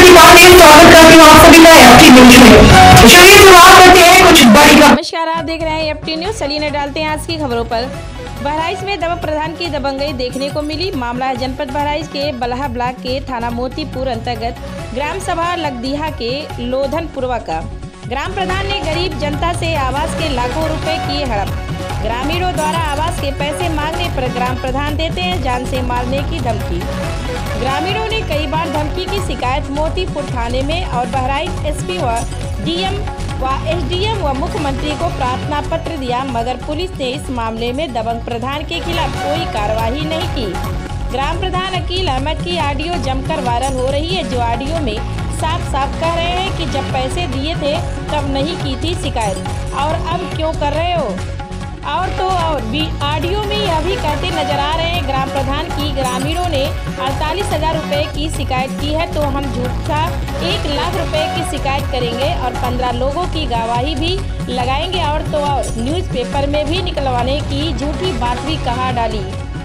स्वागत करती हूँ आप सभी का एफटी न्यूज में। चलिए शुरुआत करते हैं कुछ बड़ी खबर। नमस्कार, आप देख रहे हैं एफटी न्यूज। चलिए डालते हैं आज की खबरों पर। बहराइच में दवा प्रधान की दबंगई देखने को मिली। मामला है जनपद बहराइच के बलहा ब्लॉक के थाना मोतीपुर अंतर्गत ग्राम सभा लगदीहा के लोधनपुरवा का। ग्राम प्रधान ने गरीब जनता से आवास के लाखों रुपए किए हड़प। ग्रामीणों द्वारा आवास के पैसे मांगने पर ग्राम प्रधान देते हैं जान से मारने की धमकी। ग्रामीणों ने कई बार धमकी की शिकायत मोतीपुर थाने में और बहराइच एसपी व डीएम व एसडीएम व मुख्यमंत्री को प्रार्थना पत्र दिया, मगर पुलिस ने इस मामले में दबंग प्रधान के खिलाफ कोई कार्रवाई नहीं की। ग्राम प्रधान अकील अहमद की ऑडियो जमकर वायरल हो रही है, जो ऑडियो में साफ साफ कह रहे हैं कि जब पैसे दिए थे तब नहीं की थी शिकायत और अब क्यों कर रहे हो। और तो और भी ऑडियो में यह भी कहते नजर आ रहे हैं ग्राम प्रधान की ग्रामीणों ने 48,000 रुपये की शिकायत की है तो हम झूठा 1 लाख रुपए की शिकायत करेंगे और 15 लोगों की गवाही भी लगाएंगे। और तो और न्यूज़पेपर में भी निकलवाने की झूठी बात भी कहा डाली।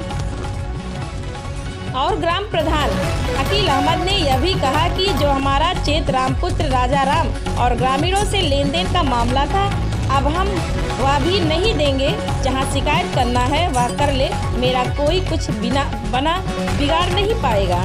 और ग्राम प्रधान अकील अहमद ने यह भी कहा कि जो हमारा चेत रामपुत्र राजा राम और ग्रामीणों से लेन देन का मामला था, अब हम वह भी नहीं देंगे। जहां शिकायत करना है वह कर ले, मेरा कोई कुछ बना बिगाड़ नहीं पाएगा।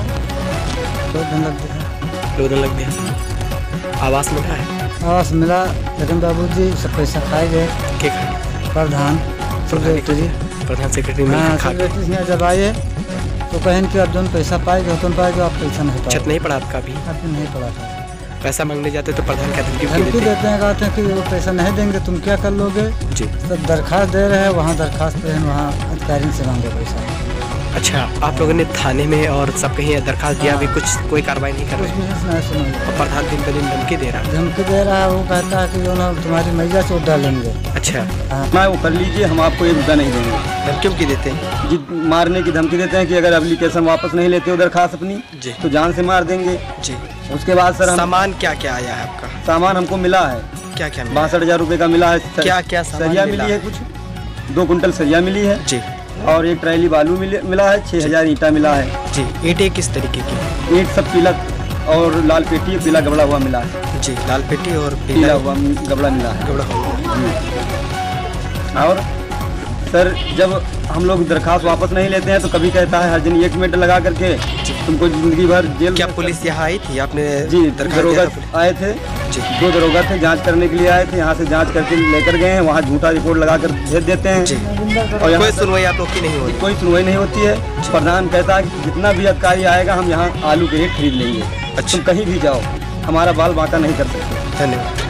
लोधन लग गया। आवास मिला है? आवास मिला, लेकिन बाबूजी सब पैसा खाए गए। क्या खाए? प्रधान सेक्रेटरी यहाँ जब आए तो कहें कि आप जो पैसा पाएगा तुम पाएगा, आप पैसा नहीं पाएगा। छत नहीं पड़ा आपका अभी? अभी नहीं पड़ा था। पैसा मांगने जाते तो प्रधान क्या धमकी देते हैं, कहते हैं कि वो पैसा नहीं देंगे तुम क्या कर लोगे जी। तो दरखास्त दे रहे हैं, वहाँ दरखास्त पे वहाँ अधिकारी से मांगे पैसा। अच्छा, आप लोगों ने थाने में और सब कहीं दरखास्त दिया, अभी कोई कार्रवाई नहीं कर रहे? और प्रधान दिन ब दिन धमकी दे रहा है। वो कहता है कि जो ना तुम्हारी मैया से डालेंगे। अच्छा, मैं वो कर लीजिए, हम आपको 1 रुपया नहीं देंगे। धमकियों की देते हैं जी, मारने की धमकी देते हैं कि अगर एप्लीकेशन वापस नहीं लेते हो दरखास्त अपनी जी तो जान से मार देंगे जी। उसके बाद सर सामान क्या क्या आया है आपका? सामान हमको मिला है। क्या क्या? 62,000 रुपये का मिला है। क्या क्या सरिया मिली है, कुछ 2 कुंटल सरिया मिली है जी, और 1 ट्रैली बालू मिला है। 6,000 ईंटा मिला है जी। ईंटें किस तरीके की? ईंट सब पीला और लाल पेटी पीला गबड़ा हुआ मिला है जी। लाल पेटी और पीला हुआ गबड़ा मिला है। और सर जब हम लोग दरखास्त वापस नहीं लेते हैं तो कभी कहता है हर दिन 1 मिनट लगा करके तुमको जिंदगी भर जेल। क्या पुलिस यहाँ आई थी? आपने जी, दरोगा आए थे जी। 2 दरोगा थे, जांच करने के लिए आए थे। यहाँ से जांच करके लेकर गए हैं, वहाँ झूठा रिपोर्ट लगा कर भेज देते हैं जी। और कोई सुनवाई आप लोग की नहीं होती? कोई सुनवाई नहीं होती है। प्रधान कहता है कि जितना भी अधिकारी आएगा हम यहाँ आलू के रेट खरीद लेंगे। अच्छा, तुम कहीं भी जाओ, हमारा बाल बांका नहीं कर सकते। धन्यवाद।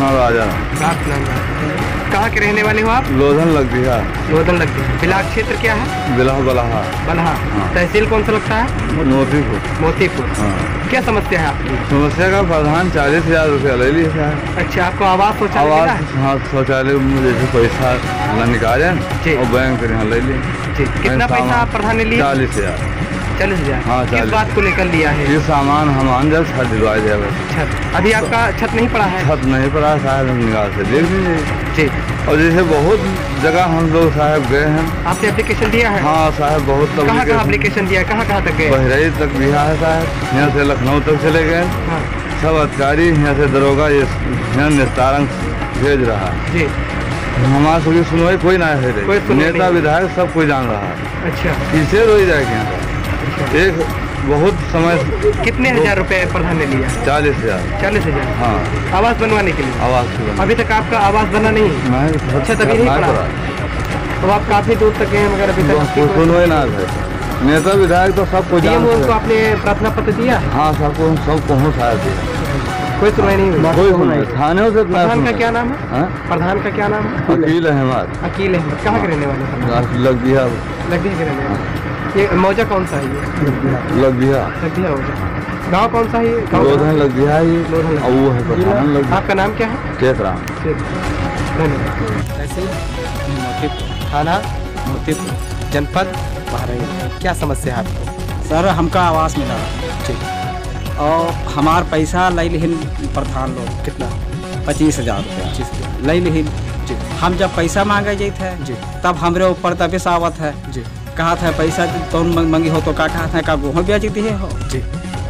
कहाँ के रहने वाले हो आप? लोधन लग गया। लोधन लग गया। ब्लॉक क्षेत्र क्या है? बलहा। तहसील कौन सा लगता है? मोतीपुर। क्या समस्या है आपकी? समस्या का प्रधान 40,000 रुपया ले लिया है। अच्छा, आपको आवास शौचालय? हाँ, शौचालय मुझे पैसा निकाले और बैंक यहाँ ले लिए। कितना पैसा प्रधान ने लिया? 40,000। 40,000। हाँ, किस बात को लेकर लिया है? ये सामान हम अंदर छत दिलवा जाएगा। छत अभी आपका छत नहीं पड़ा है? छत नहीं पड़ा साहब, हम निकाल से देख लीजिए जी। और जैसे बहुत जगह हम लोग साहब गए हैं। आपने एप्लीकेशन दिया है? हाँ साहब, बहुत। कहाँ एप्लीकेशन दिया? कहाँ तक गए? बहराइच तक दिया है साहब, यहाँ से लखनऊ तक चले गए। सब अधिकारी यहाँ से दरोगा यहाँ निस्तारण भेज रहा है जी। हमारे सभी सुनवाई कोई ना है, नेता विधायक सब कोई जान रहा है। अच्छा, किसे रोई जाएगा? एक बहुत समय। कितने हजार रुपए प्रधान ने लिया? 40,000। 40,000? हाँ। आवास बनवाने के लिए? आवास अभी तक आपका आवास बना नहीं? अच्छा, तभी नहीं पड़ा। तो आप काफी दूर तक गए मगर अभी तक सुनवाई ना है। नेता विधायक तो सबको जानते हैं। आपने प्रार्थना पत्र दिया? हाँ, सबको पहुँचाया दिया। कोई सुनवाई नहीं हुई? कोई सुनवाई। थाने से प्रधान का क्या नाम है? प्रधान का क्या नाम है? अकील अहमद। अकील अहमद कहाँ के रहने वाले? लग दिया के रहने वाले। ये मौजा कौन सा है? ये लग दिया मौजा। गाँव कौन सा है? लोधन लग दिया है ये। वो है प्रधान लग। आपका नाम क्या है? चेतराम। धन्यवाद। तहसील मोतीपुर, थाना मोतीपुर, जनपद बहराइच। क्या समस्या है आपको? सर हमका आवास मिला ठीक, और हमार पैसा ले लिहिन प्रधान लोग। कितना? 25,000 रुपया ले लिहिन जी। हम जब पैसा मांगे जाते हैं जी, तब हमरे ऊपर दबिश आवत है जी। कहा था पैसा तो मंगी हो तो का कहा था का गोह ब्याज दिए हो जी।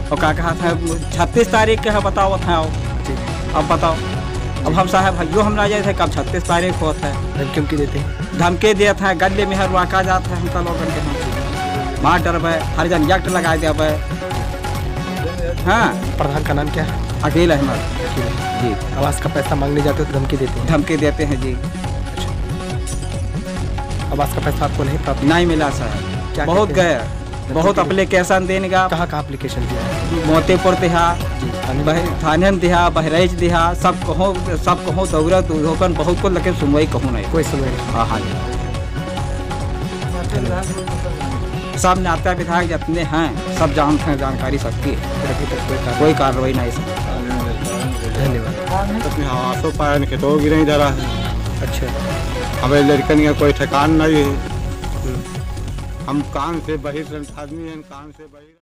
और क्या कहा था 36 तारीख के है, बताओ था अब बताओ। अब हम साहब भाइयों हम ना जाए थे कब 36 तारीख होता है। धमकी देते हैं, धमकी देते हैं, गले में हर वाका जाता है हम लोगन के हम माँ डरबे हर जन जट लगा देवे। हाँ प्रधान का नाम क्या है? अकील अहमद जी। आवास का पैसा मांगने जाते हो तो धमकी देते हैं? धमकी देते हैं जी। आवास का पैसा आपको नहीं प्राप्त? नहीं मिला सर, बहुत गए, बहुत एप्लीकेशन देने का। कहाँ का एप्लीकेशन दिया? मोतीपुर दिहा, थाने दिहा, बहराइच दिहा, सब कहो दौरत होकर बहुत को लेकिन सुनवाई कहूँ नहीं, कोई सुनवाई नहीं। हाँ हाँ जी। सब नेता विधायक जितने हैं सब जानते हैं, जानकारी सबकी है। अभी तक कोई कार्रवाई नहीं सर। धन्यवाद। अपने आवासों पर खेतों की नहीं धरा है। अच्छा, हमें लड़कन का कोई ठिकान नहीं है। हम कान से बहिर आदमी हैं, कान से बहिर